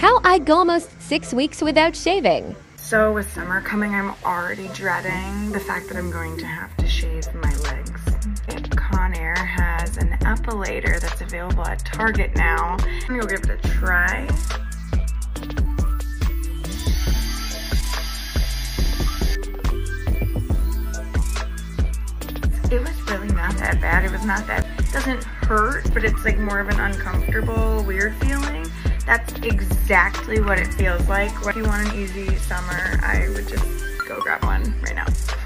How I go almost 6 weeks without shaving. So with summer coming, I'm already dreading the fact that I'm going to have to shave my legs. Conair has an epilator that's available at Target now. I'm gonna go give it a try. It was really not that bad. It was not that, it doesn't hurt, but it's like more of an uncomfortable, weird feeling. That's exactly what it feels like. If you want an easy summer, I would just go grab one right now.